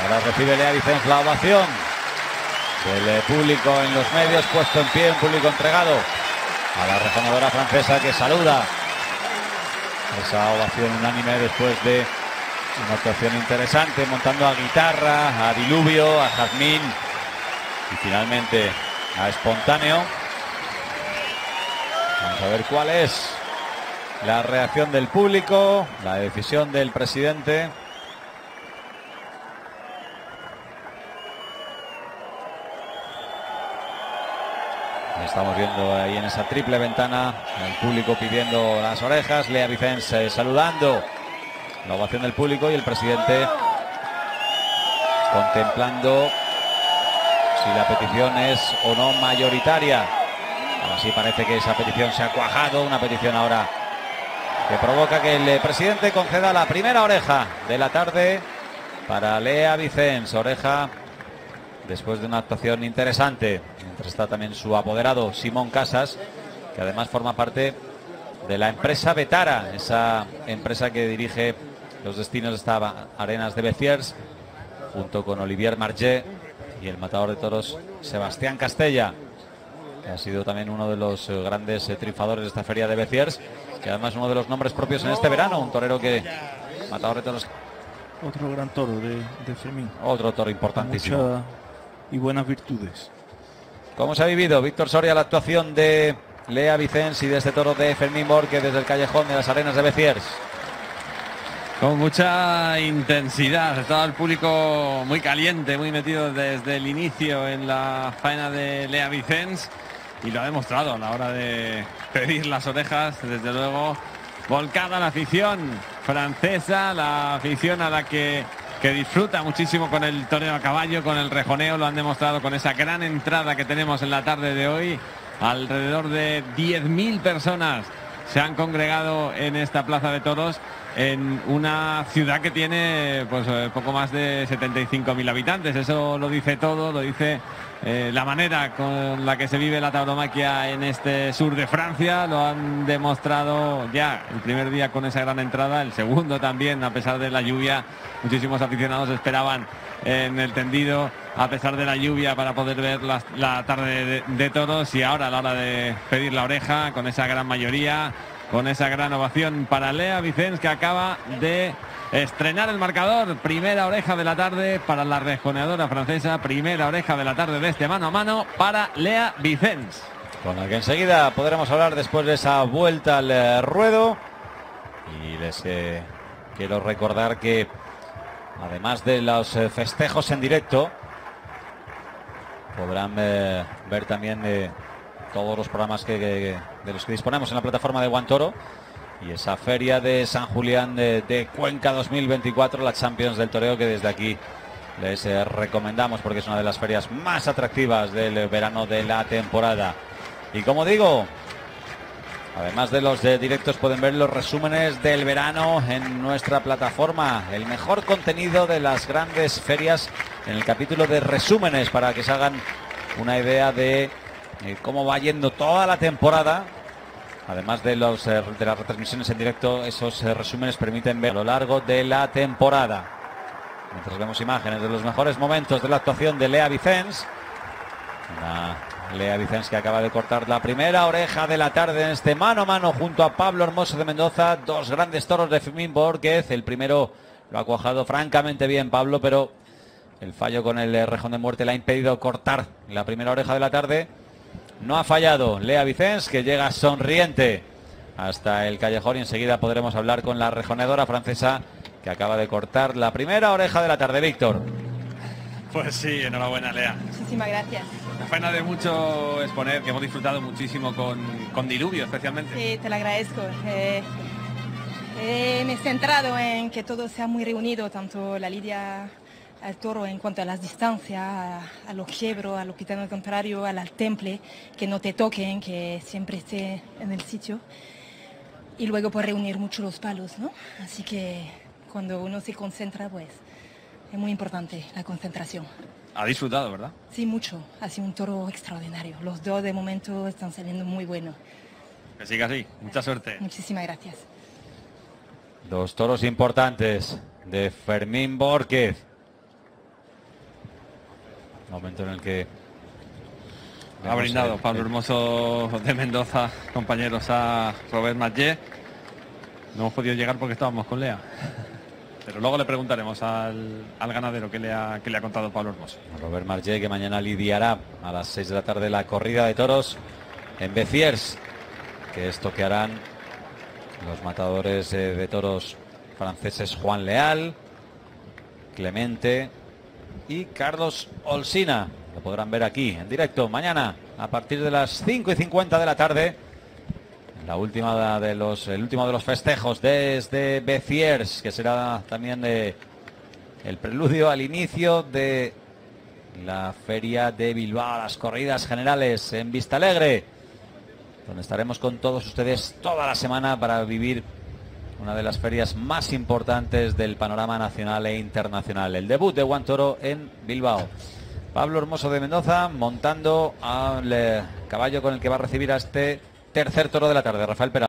Ahora recibe Lea Vicens la ovación del público en los medios, puesto en pie, un público entregado a la rejonadora francesa, que saluda esa ovación unánime después de una actuación interesante, montando a guitarra, a diluvio, a jazmín y finalmente a espontáneo. Vamos a ver cuál es la reacción del público, la decisión del presidente. Estamos viendo ahí en esa triple ventana el público pidiendo las orejas, Lea Vicens saludando la ovación del público y el presidente contemplando si la petición es o no mayoritaria. Ahora sí parece que esa petición se ha cuajado, una petición ahora que provoca que el presidente conceda la primera oreja de la tarde para Lea Vicens. Oreja después de una actuación interesante. Mientras está también su apoderado Simón Casas, que además forma parte de la empresa Betara, esa empresa que dirige los destinos de esta Arenas de Béziers, junto con Olivier Marché y el matador de toros Sebastián Castella, que ha sido también uno de los grandes triunfadores de esta feria de Béziers, que además uno de los nombres propios en este verano, un torero que, matador de toros. Otro gran toro de Fermín. Otro toro importantísimo. Y buenas virtudes. ¿Cómo se ha vivido, Víctor Soria, la actuación de Lea Vicens y de este toro de Fermín Borque desde el callejón de las Arenas de Béziers? Con mucha intensidad, estaba el público muy caliente, muy metido desde el inicio en la faena de Lea Vicens, y lo ha demostrado a la hora de pedir las orejas. Desde luego volcada la afición francesa, la afición a la que disfruta muchísimo con el toreo a caballo, con el rejoneo. Lo han demostrado con esa gran entrada que tenemos en la tarde de hoy. Alrededor de 10.000 personas se han congregado en esta plaza de toros, en una ciudad que tiene pues poco más de 75.000 habitantes. Eso lo dice todo, lo dice la manera con la que se vive la tauromaquia en este sur de Francia. Lo han demostrado ya el primer día con esa gran entrada, el segundo también, a pesar de la lluvia. Muchísimos aficionados esperaban en el tendido a pesar de la lluvia para poder ver la tarde de toros, y ahora a la hora de pedir la oreja, con esa gran mayoría, con esa gran ovación para Lea Vicens, que acaba de estrenar el marcador. Primera oreja de la tarde para la rejoneadora francesa, primera oreja de la tarde de este mano a mano para Lea Vicens, con la que enseguida podremos hablar después de esa vuelta al ruedo. Y les quiero recordar que además de los festejos en directo, podrán ver también todos los programas de los que disponemos en la plataforma de Guantoro, y esa feria de San Julián de Cuenca 2024, la Champions del Toreo, que desde aquí les recomendamos porque es una de las ferias más atractivas del verano de la temporada. Y como digo, además de los directos, pueden ver los resúmenes del verano en nuestra plataforma. El mejor contenido de las grandes ferias en el capítulo de resúmenes, para que se hagan una idea de cómo va yendo toda la temporada. Además de las retransmisiones en directo, esos resúmenes permiten ver a lo largo de la temporada. Mientras vemos imágenes de los mejores momentos de la actuación de Lea Vicens. Lea Vicens que acaba de cortar la primera oreja de la tarde en este mano a mano junto a Pablo Hermoso de Mendoza. Dos grandes toros de Fermín Borquez. El primero lo ha cuajado francamente bien Pablo, pero el fallo con el rejón de muerte le ha impedido cortar la primera oreja de la tarde. No ha fallado Lea Vicens, que llega sonriente hasta el callejón, y enseguida podremos hablar con la rejoneadora francesa, que acaba de cortar la primera oreja de la tarde. Víctor. Pues sí, enhorabuena, Lea. Muchísimas gracias. Una faena de mucho exponer, que hemos disfrutado muchísimo con diluvio especialmente. Sí, te lo agradezco. Me he centrado en que todo sea muy reunido, tanto la lidia al toro en cuanto a las distancias, a los quiebros, a los gitanos contrarios, al temple, que no te toquen, que siempre esté en el sitio. Y luego por reunir mucho los palos, ¿no? Así que cuando uno se concentra, pues es muy importante la concentración. Ha disfrutado, ¿verdad? Sí, mucho. Ha sido un toro extraordinario. Los dos de momento están saliendo muy buenos. Que siga así. Mucha suerte. Muchísimas gracias. Dos toros importantes de Fermín Borquez. Momento en el que ha brindado Pablo Hermoso de Mendoza, compañeros, a Robert Margé. No hemos podido llegar porque estábamos con Lea. Pero luego le preguntaremos al ganadero qué le ha contado Pablo Hermoso. Robert Margé, que mañana lidiará a las 6 de la tarde la corrida de toros en Béziers, que esto que harán los matadores de toros franceses Juan Leal, Clemente y Carlos Olsina. Lo podrán ver aquí en directo mañana a partir de las 5:50 de la tarde. El último de los festejos desde Béziers, que será también el preludio al inicio de la feria de Bilbao, las corridas generales en Vistalegre, donde estaremos con todos ustedes toda la semana para vivir una de las ferias más importantes del panorama nacional e internacional, el debut de One Toro en Bilbao. Pablo Hermoso de Mendoza montando al caballo con el que va a recibir a este tercer toro de la tarde, Rafael Pera.